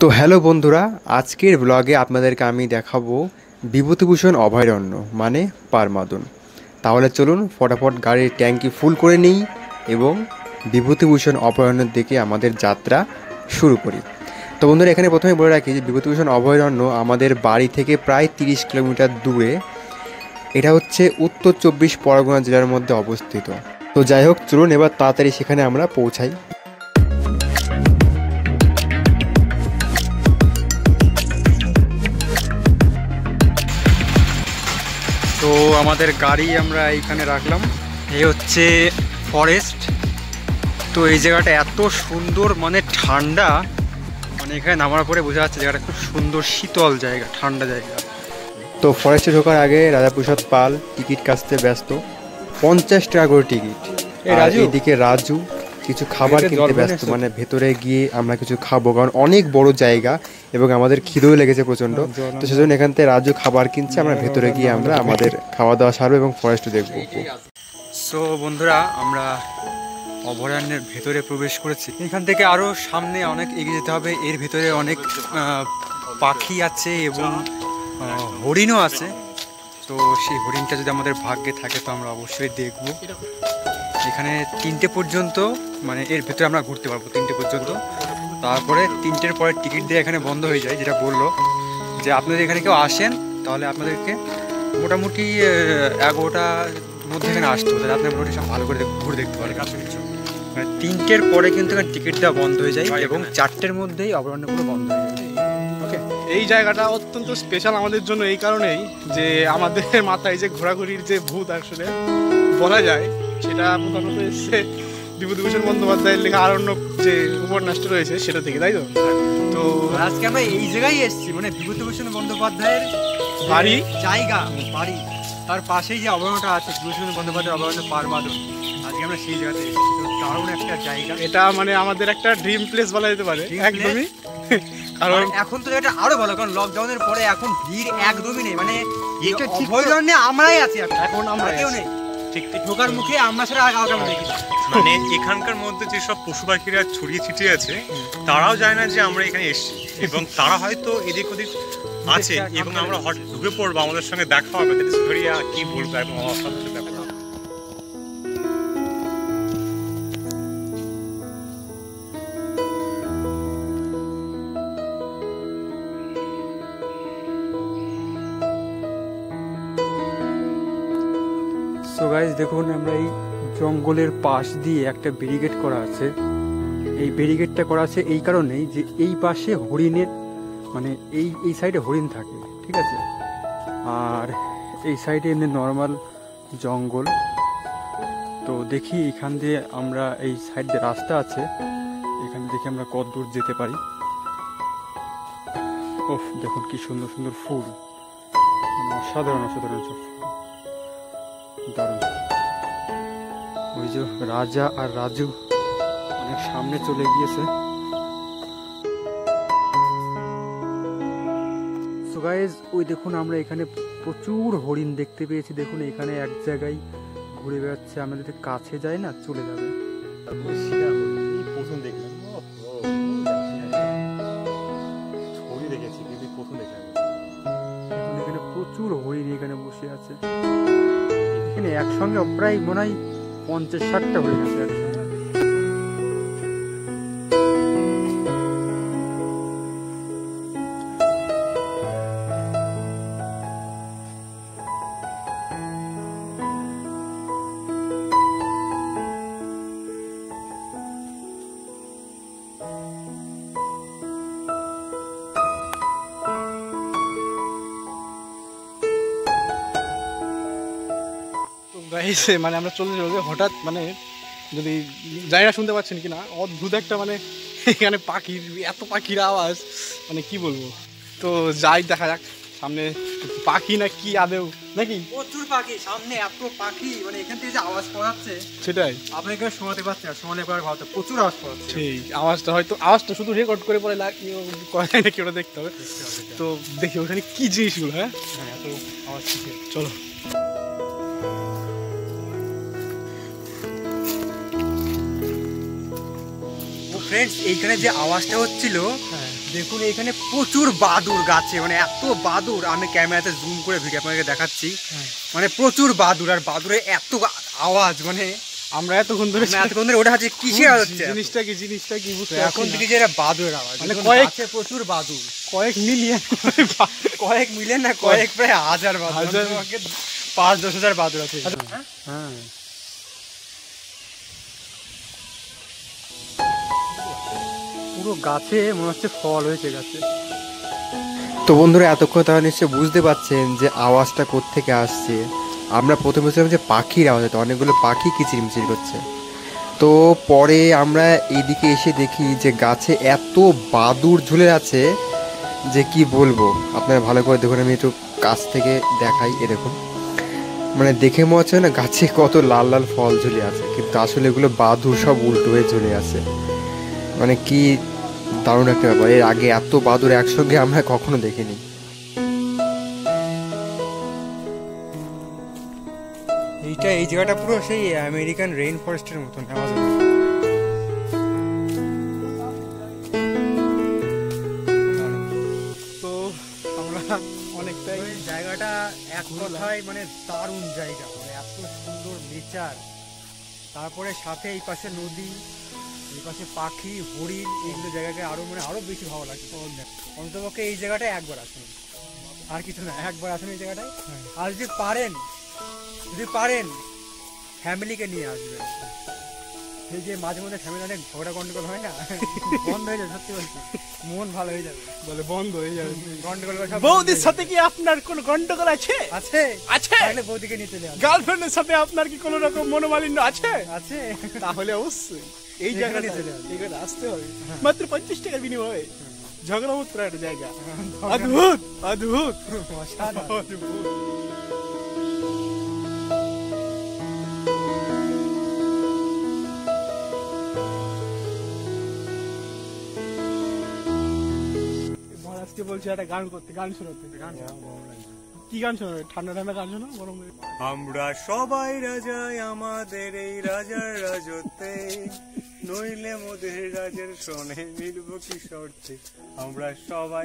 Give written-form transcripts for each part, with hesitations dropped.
তো হ্যালো বন্ধুরা, আজকের ব্লগে আপনাদেরকে আমি দেখাবো বিভূতিভূষণ অভয়ারণ্য মানে পারমাদন। তাহলে চলুন ফটাফট গাড়ির ট্যাঙ্কি ফুল করে নিই এবং বিভূতিভূষণ অভয়ারণ্যের দিকে আমাদের যাত্রা শুরু করি। তো বন্ধুরা, এখানে প্রথমে বলে রাখি যে বিভূতিভূষণ অভয়ারণ্য আমাদের বাড়ি থেকে প্রায় 30 কিলোমিটার দূরে। এটা হচ্ছে উত্তর 24 পরগনা জেলার মধ্যে অবস্থিত। তো যাই হোক, চলুন এবার তাড়াতাড়ি সেখানে আমরা পৌঁছাই। তো আমাদের গাড়ি আমরা এইখানে রাখলাম। এই হচ্ছে ফরেস্ট। তো এই জায়গাটা এত সুন্দর, মানে ঠান্ডা, মানে এখানে নামার পরে বোঝা যাচ্ছে জায়গাটা খুব সুন্দর, শীতল জায়গা, ঠান্ডা জায়গা। তো ফরেস্টে ঢোকার আগে রাধাপ্রসাদ পাল টিকিট কাটতে ব্যস্ত, 50 টাকা করে টিকিট। এইদিকে রাজু কিছু খাবার কিনতে ব্যস্ত, মানে ভেতরে গিয়ে আমরা কিছু খাবো, কারণ অনেক বড় জায়গা এবং আমাদের খিদেও লেগেছে প্রচণ্ড। তো সেজন্য এখান থেকে রাজু খাবার কিনছে, আমরা ভেতরে গিয়ে আমরা আমাদের খাওয়া দাওয়া সারবো এবং ফরেস্ট দেখবো। সো বন্ধুরা, আমরা অভয়ারণ্যের ভেতরে প্রবেশ করেছি। এখান থেকে আরও সামনে অনেক এগিয়ে যেতে হবে। এর ভেতরে অনেক পাখি আছে এবং হরিণও আছে। তো সেই হরিণটা যদি আমাদের ভাগ্যে থাকে তো আমরা অবশ্যই দেখব। এখানে 3টে পর্যন্ত, মানে এর ভেতরে আমরা ঘুরতে পারবো 3টে পর্যন্ত। তারপরে 3টের পরে টিকিট দিয়ে এখানে বন্ধ হয়ে যায়, যেটা বললো যে আপনাদের এখানে কেউ আসেন তাহলে আপনাদেরকে মোটামুটি 11টার মধ্যে এখানে আসতে হবে, তাহলে আপনার মোটামুটি সব ভালো করে ঘুরে দেখতে পারেন। মানে 3টের পরে কিন্তু এখানে টিকিট দেওয়া বন্ধ হয়ে যায় এবং 4টের মধ্যেই অভয়ারণ্যগুলো বন্ধ হয়ে যায়। ওকে, এই জায়গাটা অত্যন্ত স্পেশাল আমাদের জন্য এই কারণেই যে আমাদের মাথায় যে ঘোরাঘুরির যে ভূত আসলে বলা যায়, সেটা প্রধানত এসছে বিভূতিভূষণ বন্দ্যোপাধ্যায়ের লেখা আরণ্যক যে উপন্যাসটা রয়েছে সেটা থেকে, তাই তো? তো আজকে আমরা এই জায়গায় এসেছি, মানে বিভূতিভূষণ বন্দ্যোপাধ্যায়ের বাড়ি, জায়গা, বাড়ি, তার পাশেই যে অভয়ারণ্যটা আছে বিভূতিভূষণ বন্দ্যোপাধ্যায়ের অভয়ারণ্য পারমাদন, আজকে আমরা সেই জায়গাতে এসেছি। দারুণ একটা জায়গা এটা, মানে আমাদের একটা ড্রিম প্লেস বলা যেতে পারে একদমই। কারণ এখন তো এটা আরো ভালো, কারণ লকডাউনের পরে এখন ভিড় একদমই নেই, মানে অভয়ারণ্যে আমরাই আছি এখন, আমরা কেউ নেই। ঠিক ঢোকার মুখে আমরা সেটা আগাম দেখি, মানে এখানকার মধ্যে যেসব পশু পাখিরা ছড়িয়ে ছিটিয়ে আছে তারাও জানে না যে আমরা এখানে এসেছি, এবং তারা হয়তো এদিক ওদিক আছে এবং আমরা হঠাৎ ঢুকে পড়বো, আমাদের সঙ্গে দেখা হবে, কি বলবো, একদম অসাধারণ ব্যাপার। সো গাইস, দেখুন আমরা এই জঙ্গলের পাশ দিয়ে একটা ব্যারিকেড করা আছে। এই ব্যারিকেডটা করা আছে এই কারণেই যে এই পাশে হরিণের, মানে এই সাইডে হরিণ থাকে, ঠিক আছে, আর এই সাইডে এমনি নর্মাল জঙ্গল। তো দেখি এখান দিয়ে আমরা, এই সাইড দিয়ে রাস্তা আছে, এখানে দেখি আমরা কত দূর যেতে পারি। ওফ, দেখুন কি সুন্দর সুন্দর ফুল, অসাধারণ অসাধারণ সব ফুল, দারুণ। ওই যে রাজা আর রাজু অনেক সামনে চলে গিয়েছে। সো গাইস, ওই দেখুন আমরা এখানে প্রচুর হরিণ দেখতে পেয়েছি। দেখুন এখানে এক জায়গায় ঘুরে বেড়াচ্ছে, আমরা যদি কাছে যাই না চলে যাবে। প্রথম দেখলাম, ছবি দেখেছি কিন্তু প্রথম দেখলাম। এখানে প্রচুর হরিণ এখানে বসে আছে। এখানে একসঙ্গে প্রায় মনে হয় 50-60টা হরিণ আছে একসঙ্গে। মানে আমরা চলে যাবো হঠাৎ, মানে যদি জায়গা শুনতে পাচ্ছেন কিনা, অদ্ভুত একটা, মানে এখানে পাখির, এত পাখির আওয়াজ, মানে কি বলবো। তো যাই, দেখা যাক সামনে পাখি না কি আদেও নাকি। প্রচুর পাখি সামনে, এত পাখি, মানে এখান থেকে যে আওয়াজ পাওয়া যাচ্ছে সেটাই আপনাকে শোনাতে পারছি না, শোনালে পরে ভাবতে প্রচুর আওয়াজ পাওয়া যাচ্ছে। ঠিক, আওয়াজটা হয়তো, আওয়াজটা শুধু রেকর্ড করে পরে করা যায় নাকি ওটা দেখতে হবে। তো দেখি ওখানে কি জিনিসগুলো। হ্যাঁ, এত আওয়াজ থেকে চলো। ফ্রেন্ডস, এইখানে যে আওয়াজটা হচ্ছিল দেখুন এখানে প্রচুর বাদুড় গাছে, মানে এত বাদুড়, আমি ক্যামেরাতে জুম করে ভিডিও আপনাকে দেখাচ্ছি, মানে প্রচুর বাদুড়, আর বাদুড়ের এত আওয়াজ, মানে আমরা এতক্ষণ ধরে ওটা হচ্ছে কিসের আওয়াজ হচ্ছে, জিনিসটা কি বুঝতে এখন থেকে যে এটা বাদুড়ের আওয়াজ, মানে প্রচুর বাদুড়, কয়েক মিলিয়ন না কয়েক প্রায় হাজার বাদুড়, 5-10 হাজার বাদুড় আছে। হ্যাঁ পুরো গাছে মনে হচ্ছে ফল হয়েছে গাছে। তো বন্ধুরা এতক্ষণ তারা নিশ্চয়ই বুঝতে পারছেন যে আওয়াজটা কোত্থেকে আসছে। আমরা প্রথমে বলছিলাম যে পাখির আওয়াজ, হতো অনেকগুলো পাখি কিচিরমিচির করছে। তো পরে আমরা এইদিকে এসে দেখি যে গাছে এত বাদুড় ঝুলে আছে যে কি বলবো, আপনারা ভালো করে দেখুন, আমি একটু কাছ থেকে দেখাই। এ দেখুন, মানে দেখে মনে হচ্ছে না গাছে কত লাল লাল ফল ঝুলে আছে, কিন্তু আসলে এগুলো বাদুড় সব উল্টো হয়ে ঝুলে আছে। মানে কি দারুণ একটা ব্যাপার, এর আগে এত বাদুড় একসঙ্গে আমরা কখনো দেখিনি। এই জায়গাটা পুরো সেই আমেরিকান রেইন ফরেস্টের মতন অ্যামাজন। তো আমরা অনেকটাই জায়গাটা এক কথায় মানে দারুণ জায়গা, মানে এত সুন্দর নেচার, তারপরে সাথে এই পাশে নদী, এই পাশে পাখি, হরিণ, এইগুলো জায়গাকে আরো মানে আরো বেশি ভালো লাগে। অন্ততপক্ষে এই জায়গাটায় একবার আসুন, আর কিছু না, একবার আসুন এই জায়গাটায়। আর যদি পারেন ফ্যামিলিকে নিয়ে আসবেন। এই যে মাঝে মধ্যে ফ্যামিলি অনেক ঝগড়া গন্ডগোল হয় না, বন্ধ হয়ে যাবে, সত্যি বলছি, মন ভালো হয়ে যাবে, বলে বন্ধ হয়ে যাবে গন্ডগোল। বৌদির সাথে কি আপনার কোনো গন্ডগোল আছে? তাহলে বৌদিকে নিয়ে চলে আসবে। গার্লফ্রেন্ডের সাথে আপনার কি কোনো রকম মনোমালিন্য আছে? তাহলে অবশ্যই এই জায়গাটা আসতে হবে, মাত্র 50 টাকার বিনিময়ে ঝগড়া মুক্ত একটা জায়গা। অদ্ভুত অদ্ভুত অদ্ভুত। আজকে বলছি একটা গান করতে, গান শোনাতে। কি গান শোনাবে? ঠান্ডা ঠান্ডা গান শোনো, গরম। আমরা সবাই রাজাই আমাদের এই রাজার রাজত্বে, নইলে মোদের রাজার সনে মিলব কি শর্তে। আমরা সবাই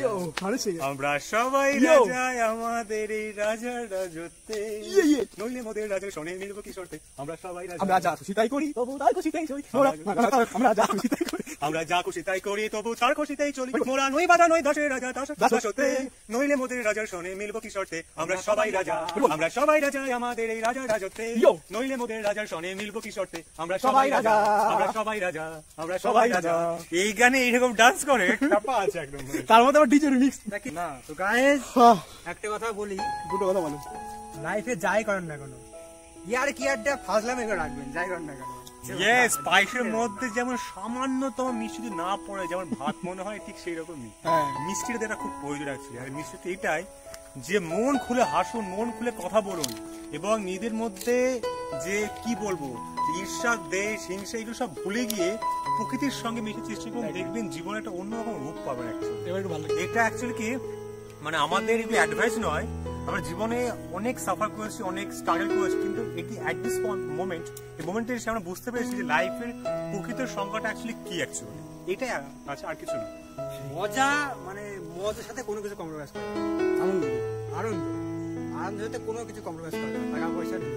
রাজাই আমাদের এই রাজার রাজত্বে, নইলে মোদের রাজার সনে মিলব কি শর্তে। আমরা সবাই আমরা যা খুশি তাই করি, তবু তার খুশিতেই চলি। আমরা যা খুশি তাই করি, আমরা যা খুশি তাই করি, তবু তার খুশিতেই চলি। মোরা নই বাধা নই দাসের রাজা দাসত্বে, নইলে মোদের রাজার সনে মিলব কি শর্তে। আমরা সবাই রাজাই আমাদের এই রাজার রাজত্বে, নইলে মোদের রাজার সনে মিলব কি শর্তে। আমরা সবাই রাজা, আমরা সবাই রাজা। এই গানে এইরকম ডান্স করে টাপা আছে একদম, তার মধ্যে আবার ডিজে রিমিক্স না। তো গাইস একটা কথা বলি, দুটো কথা বলো। লাইফে যাই করেন না কেন, ইয়ার কি একটা ফাজলাম এগুলো রাখবেন, যাই করেন না কেন। ইয়েস, পায়েসের মধ্যে যেমন সামান্যতম মিষ্টি না পড়ে যেমন ভাত মনে হয়, ঠিক সেই রকমই মিষ্টিটা যেটা খুব প্রয়োজন অ্যাকচুয়ালি। আর মিষ্টিটা এটাই যে মন খুলে হাসুন, মন খুলে কথা বলুন, এবং নিজেদের মধ্যে যে কি বলবো ঈর্ষা, দেশ, হিংসা, এগুলো সব ভুলে গিয়ে প্রকৃতির সঙ্গে মিশে চেষ্টা করুন, দেখবেন জীবনে একটা অন্যরকম রূপ পাবেন। এটা অ্যাকচুয়ালি কি মানে আমাদের এগুলো অ্যাডভাইস নয়, আমরা জীবনে অনেক সাফার করেছি, অনেক স্ট্রাগল করেছি, কিন্তু এটি অ্যাট দিস মোমেন্ট, এই মোমেন্টে এসে আমরা বুঝতে পেরেছি যে লাইফের প্রকৃত সংজ্ঞাটা অ্যাকচুয়ালি কি অ্যাকচুয়ালি এটাই আছে, আর কিছু না। মজা মানে মজার সাথে কোনো কিছু কম্প্রোমাইজ করে, আনন্দ সাথে কোনো কিছু কম্প্রোমাইজ করে না, টাকা পয়সা দিবে।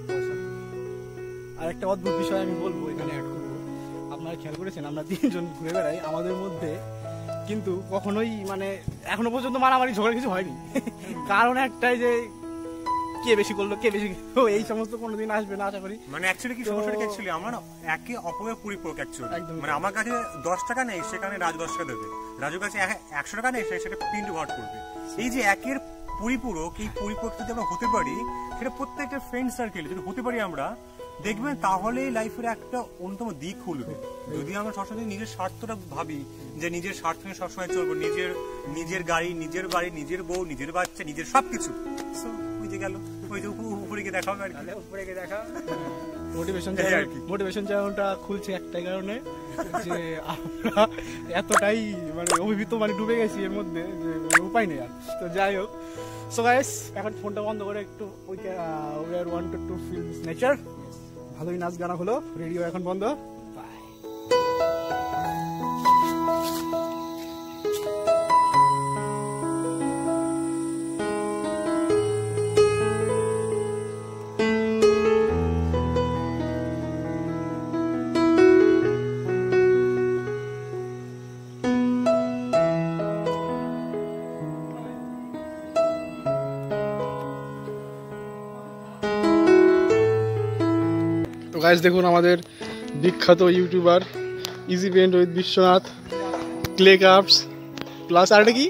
আর একটা অদ্ভুত বিষয় আমি বলবো, এখানে অ্যাড করবো। আপনারা খেয়াল করেছেন আমরা 3 জন ঘুরে বেড়াই, আমাদের মধ্যে কিন্তু কখনোই মানে এখনো পর্যন্ত মারামারি ঝগড়া কিছু হয়নি। কারণ একটাই যে কে বেশি করলো, কে বেশি, এই সমস্ত কোনোদিন আসবে না আশা করি। মানে অ্যাকচুয়ালি কি সমস্যাটা অ্যাকচুয়ালি আমরা না একে অপরের পরিপূরক অ্যাকচুয়ালি। মানে আমার কাছে 10 টাকা নেই, সেখানে রাজু 10 টাকা দেবে, রাজুর কাছে 100 টাকা নেই, সেটা প্রিন্ট ভাট করবে। এই যে একের পরিপূরক, এই পরিপূরক যদি আমরা হতে পারি, সেটা প্রত্যেকটা ফ্রেন্ড সার্কেল যদি হতে পারি আমরা, দেখবেন তাহলে লাইফের একটা অন্যতম দিক খুলবে। যদি আমরা সবসময় নিজের স্বার্থটা ভাবি, যে নিজের স্বার্থ নিয়ে সবসময় চলবো, নিজের গাড়ি, নিজের বাড়ি, নিজের বউ, নিজের বাচ্চা, নিজের সবকিছু, ওই যে গেল, ওই যে উপরে গিয়ে দেখা হবে আর কি, উপরে গিয়ে দেখা। মোটিভেশন চ্যানেলটা খুলছে একটাই কারণে, যে আমরা এতটাই মানে অভিভূত, মানে ডুবে গেছি এর মধ্যে যে উপায় নেই আর। তো যাই হোক, সো গাইস এখন ফোনটা বন্ধ করে একটু we are wanted to feel this nature. ভালোই নাচ গানা হলো, রেডিও এখন বন্ধ। বাই। গাইস দেখুন আমাদের বিখ্যাত YouTuber easy paint with Biswanath, clay cups plus আরেকটা কি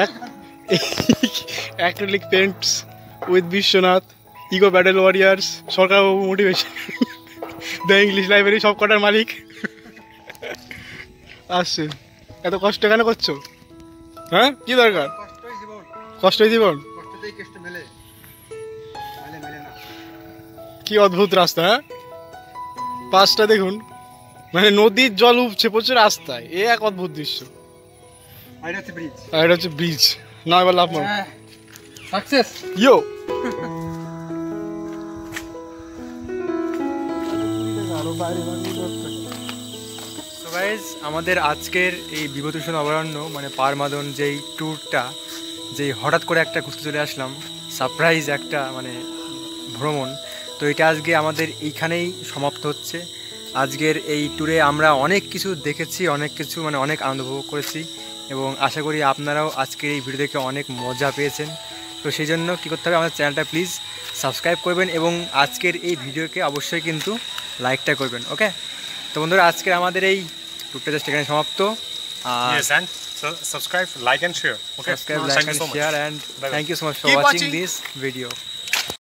acrylic paints with Biswanath, ego battle warriors, Sarkarbabu motivation, the English library, সব কটার মালিক আসছে। এত কষ্ট কেন করছো? হ্যাঁ কি দরকার? কষ্টই জীবন। কি অদ্ভুত রাস্তা, হ্যাঁ পাশটা দেখুন, মানে নদীর জল উপছে প্রচুর রাস্তায়, এ এক অদ্ভুত দৃশ্য। আর এটা হচ্ছে ব্রিজ। না এবার লাভ মারো। সাকসেস ইয়ো সো গাইস, আমাদের আজকের এই বিভূতিভূষণ অভয়ারণ্য মানে পারমাদন যেই ট্যুরটা, যেই হঠাৎ করে একটা ঘুরতে চলে আসলাম, সারপ্রাইজ একটা মানে ভ্রমণ, তো এটা আজকে আমাদের এইখানেই সমাপ্ত হচ্ছে। আজকের এই ট্যুরে আমরা অনেক কিছু দেখেছি, অনেক কিছু মানে অনেক আনন্দ উপভোগ করেছি এবং আশা করি আপনারাও আজকের এই ভিডিও দেখে অনেক মজা পেয়েছেন। তো সেই জন্য কী করতে হবে, আমাদের চ্যানেলটা প্লিজ সাবস্ক্রাইব করবেন এবং আজকের এই ভিডিওকে অবশ্যই কিন্তু লাইকটা করবেন। ওকে, তো বন্ধুরা আজকের আমাদের এই ট্যুরটা জাস্ট এখানে সমাপ্ত। Yes, and subscribe, like and share. Okay. Subscribe, Thank like you and so much. share, and Bye-bye. thank you so much for Keep watching watching. this video.